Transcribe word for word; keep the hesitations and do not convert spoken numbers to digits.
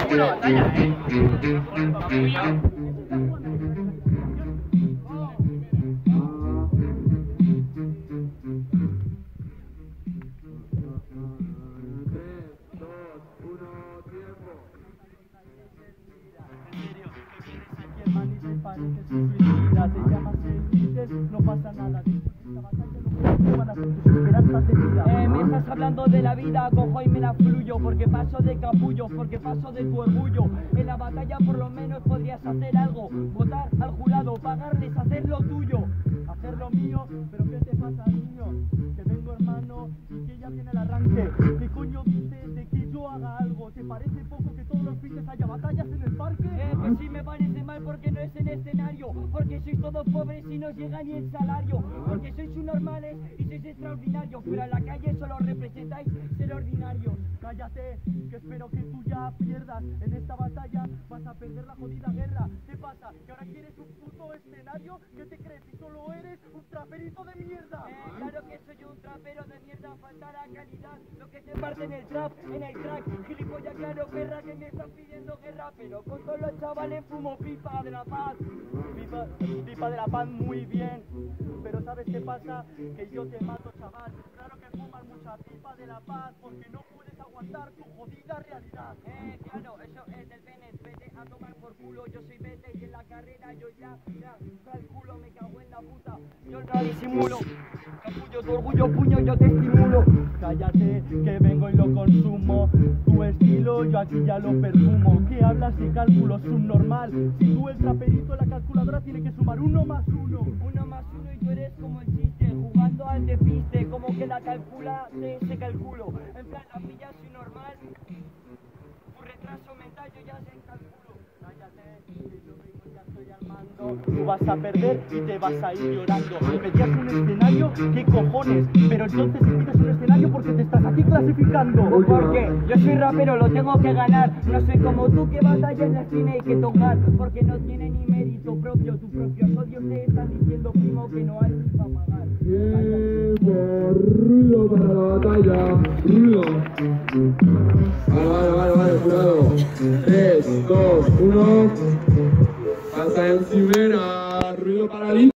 buena batalla, ¿eh? No pasa nada. Eh, me estás hablando de la vida, cojo y me la fluyo, porque paso de capullo, porque paso de tu orgullo. En la batalla por lo menos podrías hacer algo, votar al jurado, pagarles, hacer lo tuyo, hacer lo mío. Pero ¿qué te pasa, niño? Que vengo, hermano, y que ya viene el arranque. ¿Qué coño dices de que yo haga algo? ¿Te parece poco que todos los fines haya batallas en el parque? Eh, pues sí me parece mal, porque no es en escenario, porque sois todos pobres y no os llega ni el salario, porque sois normales y sois extraordinarios, pero a la calle solo representáis ser ordinarios. Cállate, que espero que tú ya pierdas en esta batalla, vas a perder la jodida guerra. ¿Qué pasa? ¿Que ahora quieres un puto escenario? ¿Qué te crees? ¿Y solo eres un traperito de mierda? Eh, claro que soy un trapero de mierda, falta la calidad, lo que te parte en el trap, en el track, gilipollas, claro, perra, que me estás pidiendo guerra, pero con todos los chavales fumo pipa de la paz, pipa, pipa de la paz, muy bien, pero ¿sabes qué pasa? Que yo te mato, chaval. Claro que fumas mucha pipa de la paz, porque no puedes aguantar tu jodida realidad. Eh, claro, eso es del pene, vete a tomar por culo, yo soy vete y en la carrera yo ya, ya, calculo, me cago en la puta, yo no disimulo, capullo tu orgullo, puño, yo te estimulo. Cállate, que vengo y lo consumo, tu estilo yo aquí ya lo perfumo. ¿Qué hablas de cálculo subnormal? Si tú el traperito, la calculadora tiene que sumar uno más uno. Uno más uno y tú eres como el chiste, jugando al despiste, como que la calcula de ese cálculo. En plan, la pillas y normal, tu retraso mental yo ya sé cálculo. Cállate, que yo vengo ya estoy al mando. Tú vas a perder y te vas a ir llorando. Me pedías un escenario, ¿qué cojones? Pero entonces si pides un escenario porque te estás aquí clasificando. Porque yo soy rapero, lo tengo que ganar. No soy como tú que batalla en la esquina hay que tocar, porque no tiene ni mérito propio. Tu propio odio te están diciendo, primo, que no hay ni para pagar. Tiempo, ruido para la batalla, ruido. Vale, vale, vale, vale, jurado. tres, dos, uno. Hasta en Cimera, ruido para el